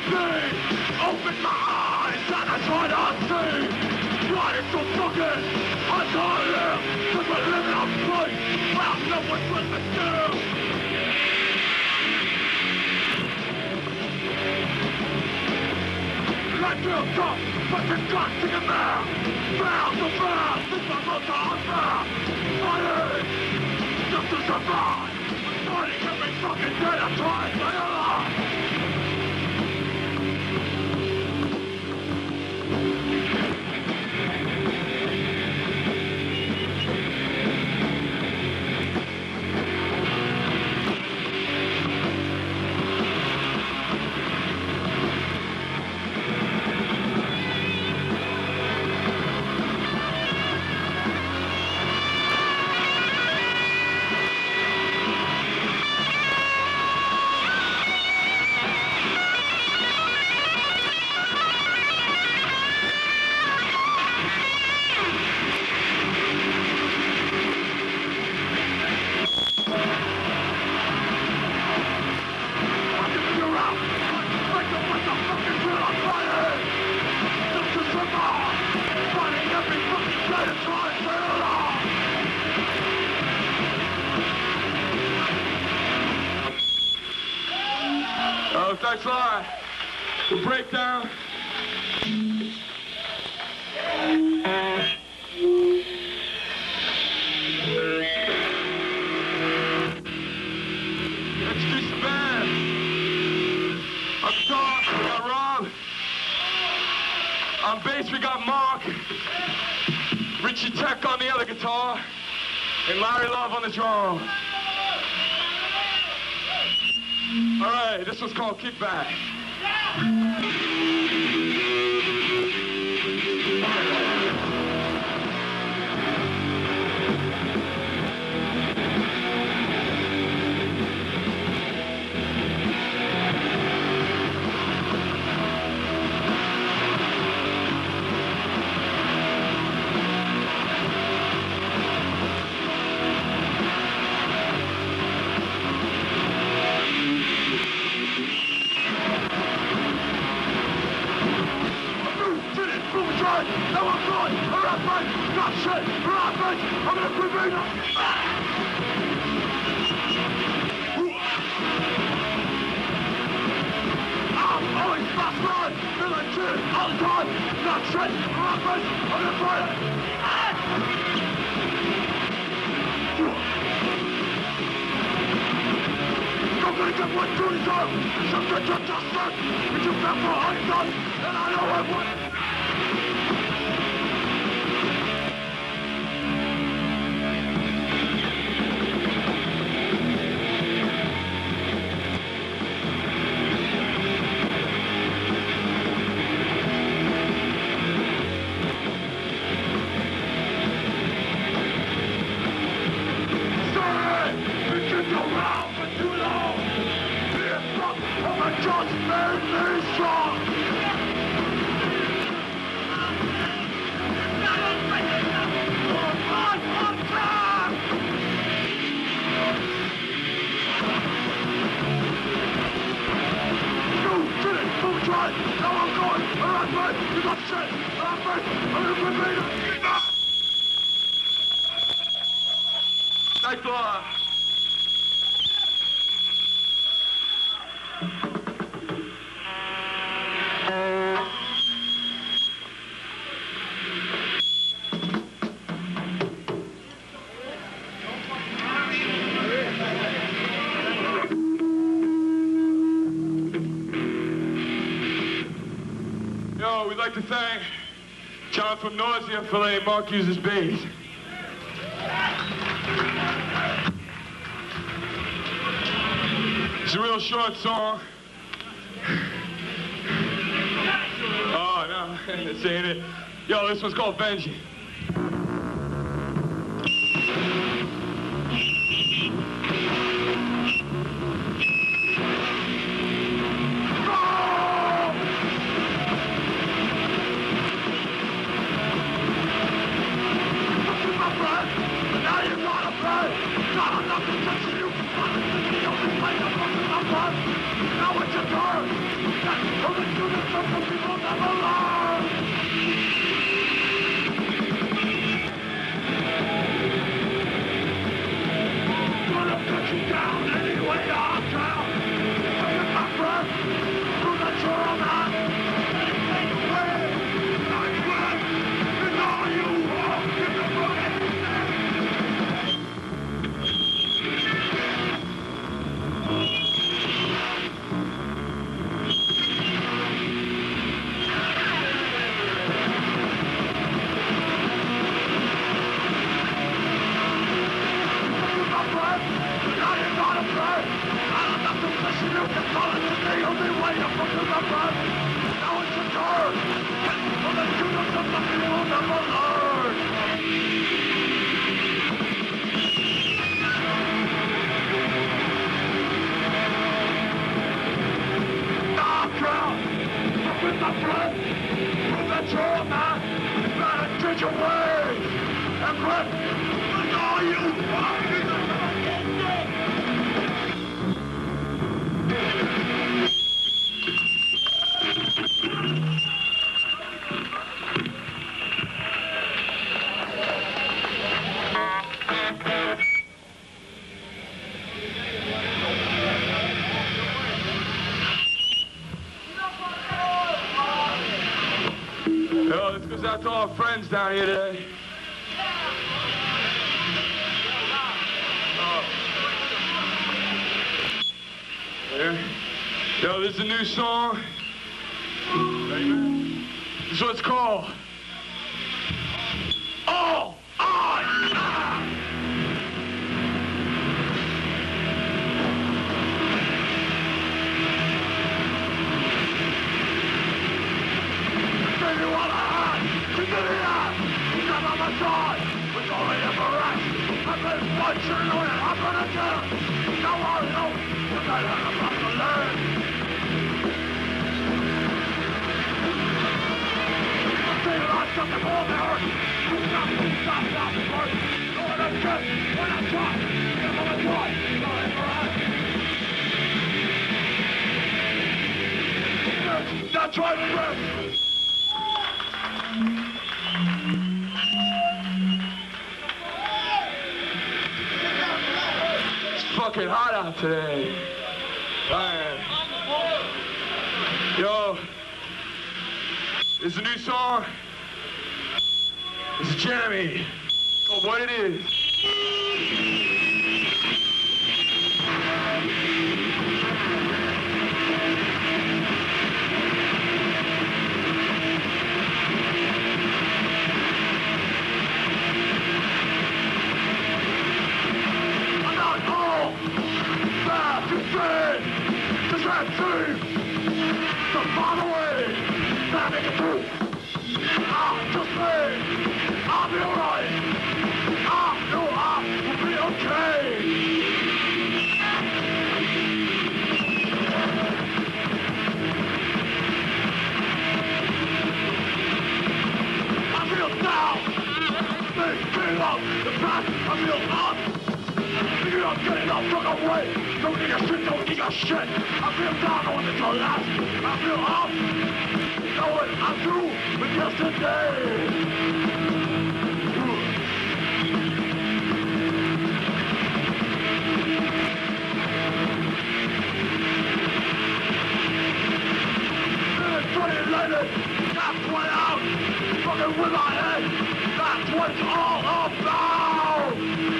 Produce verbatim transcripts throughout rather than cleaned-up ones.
me. Open my eyes and I try to see. Trying to fucking untie him. Cause we're living on place. Well, no one's listening to. Let you come, but you got to get there. Fail to fail, this is not the unfair. Fighting, just to survive. Fighting every fucking day I'm trying to stay alive. Oh, thanks a lot. The breakdown. Introduce the band. On guitar, we got Rob. On bass, we got Mark. Richie Tech on the other guitar. And Larry Love on the drum. All right, this one's called Kickback. No one's good! Around me! Not shit! Around me! I'm gonna prevent it! I'm always fast run! Feeling shit all the time! Not shit! Around me! I'm gonna fight it! I'm gonna get what you deserve! Something to justice! But you fell for all you've done! And I know I want it! Just made me strong. You did it. Don't try. Now I'm going. Around me. You got shit. Around me. I'm gonna repeat it. Thanks a lot. Yo, we'd like to thank John from Nausea for letting Mark use his bass. It's a real short song. Oh, no, this ain't it. Yo, this one's called Benji. Now it's your turn! Yo, this goes out to all our friends down here today. Oh. Yeah. Yo, this is a new song. This is what it's called. All I am. Give you all I had. Give me that. You got on my side. With only ever rest. I've been watching on it. I'm gonna do. Now I know. What I am about to learn. Something more there. Stop, stop, stop, stop. Go on and get. When I try. Come on and try. Go ahead, right. That's right, friends. It's fucking hot out today. Man. Yo. It's a new song. It's jammy. Oh, what it is. I'm not home. Back to sin. To that team. To find a way. Back make it through. I'm just me. I'll be alright. I know I will be okay. I feel down. Thinking of the past. I feel up. Thinking of getting up from the way. Don't need a shit, don't need a shit. I feel down, I want it to last. I feel up. You know what I'm through with yesterday. That's what out, fucking with my head. That's what it's all about.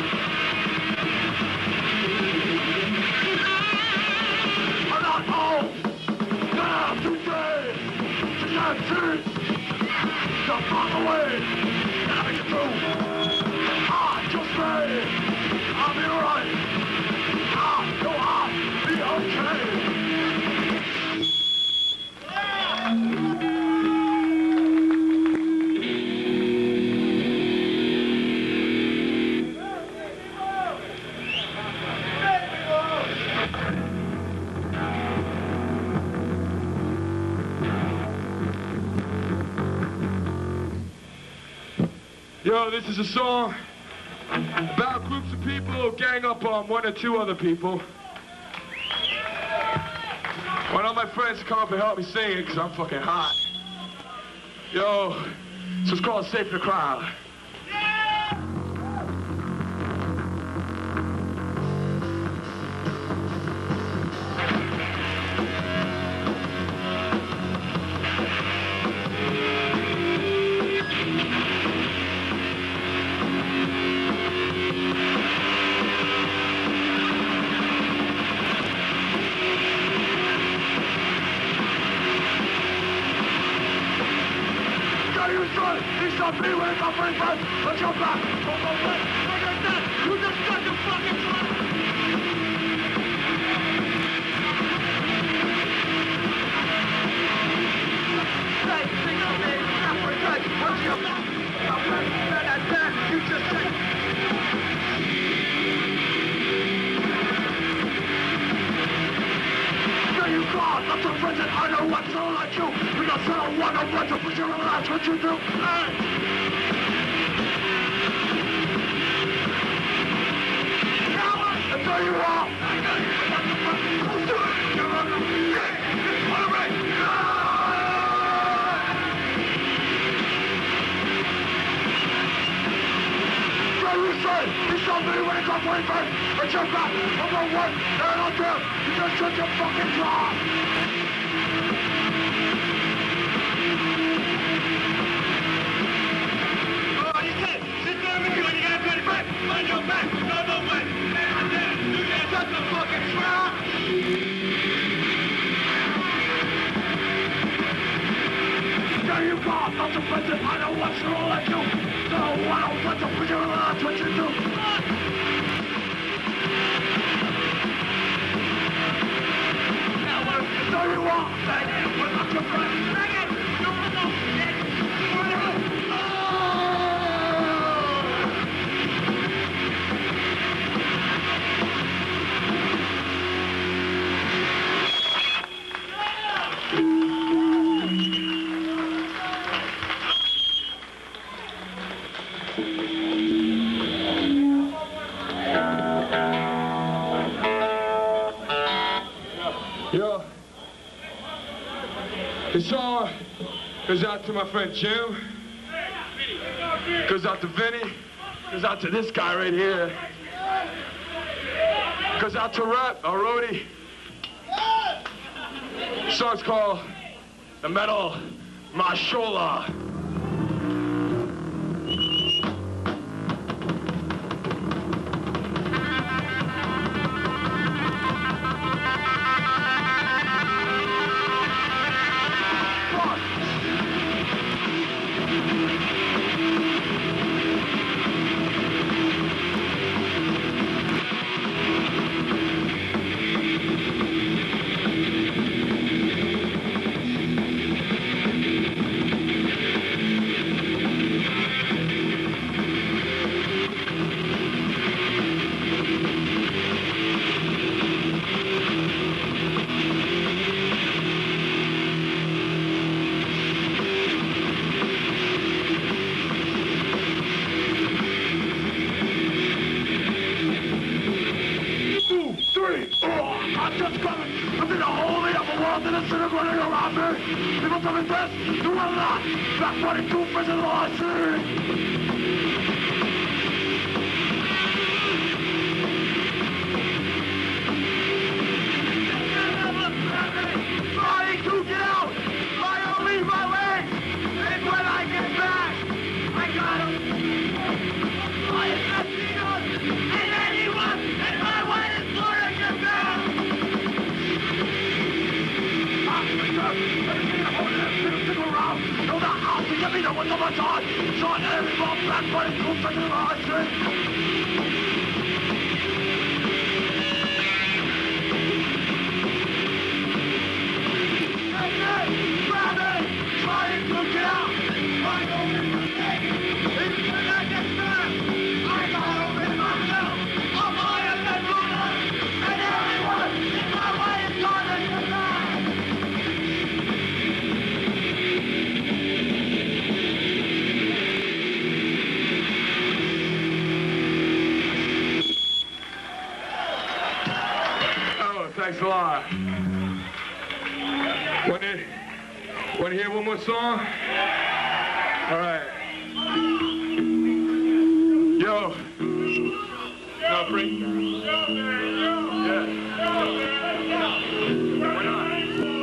I'm not home. Now today, to that truth, to find a way, gotta make it through. I just say, I'll be alright. I know I'll be okay. Yo, this is a song about groups of people who gang up on one or two other people. I want all my friends to come up and help me sing it, because I'm fucking hot. Yo, so it's called Safe in the Crowd. Be with my friend, but you're back. Hold on, wait. Look at that. You just got the fucking truck. Hey, think of me. That's what it does. What's your back? I'm ready to get that back. You just said. There you go. That's a friend that I know what's all like you. Because I don't want to run to put your ass. What you do? Hey. There you are! So you say, you saw me when it got way back, but you're back, I'm the one, they're not there, you just shut your fucking jaw! God, not to visit, I know what's wrong like you. No, I don't want to figure out what you do. Now, what if you know you want, man? What about your friends? Bring it! We don't want no shit! Yo, this song goes out to my friend Jim, goes out to Vinny, goes out to this guy right here, goes out to Rep, our roadie. The song's called The Metal Mashola. People tell me this, you will not. Back twenty-two prison lawsuit. Trying to get out. I don't leave my legs. And when I get back, I got him. I am not seen and anyone in my way is going to get back. No, the house is a meter with so much on. Shot every ball back, but it's too freaking large. Grab it! Trying to get out! I don't get my neck! Even when I get back, I got open myself! I'm higher than Luna! And everyone in my way is going to get back! Thanks a lot. Want to, want to hear one more song? All right. Yo. No, bring. Yeah. Why not?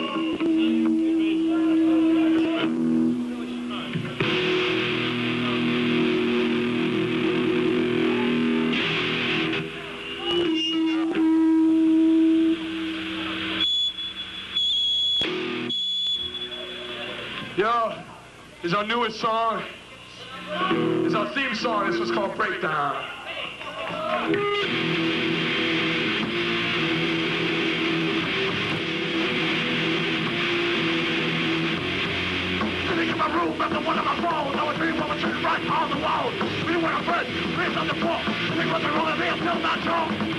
Yo, this is our newest song. This is our theme song. This was called Breakdown. Sitting in my room after one of my phones, I was reading what was written right on the wall. We were a friend, we on the floor. We wasn't rolling me until not wrong.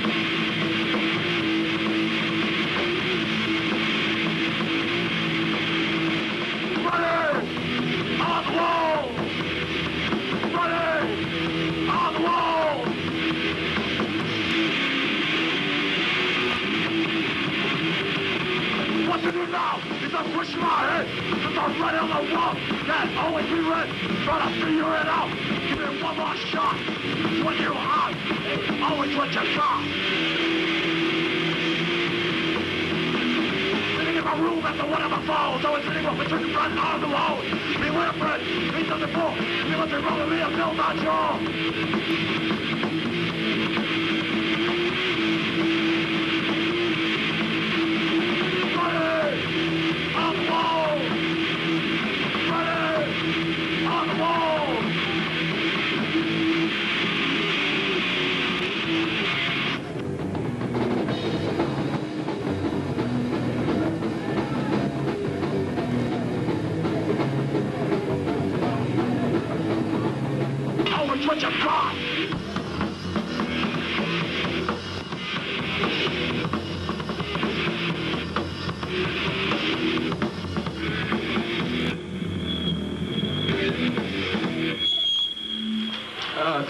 On the wall! Running! On the wall! What to do now is I push my head to start right on the wall. That always be red. Try to figure it out. Give it one more shot. When you're hot, always what you got. In my room after one of my falls, I was sitting up between front on the wall. Me with a friend, me doesn't fall. Me wasn't wrong with me until my jaw. Running! On the wall! Running!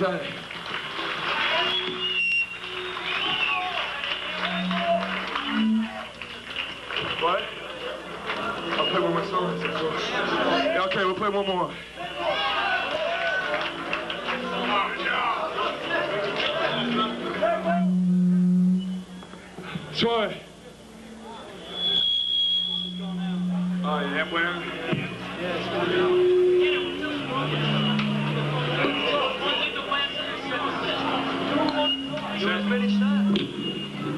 Okay. What? I'll play one more song. Yeah, okay, we'll play one more. Troy. Oh, yeah, bueno.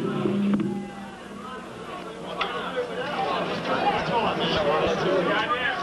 Goddamn.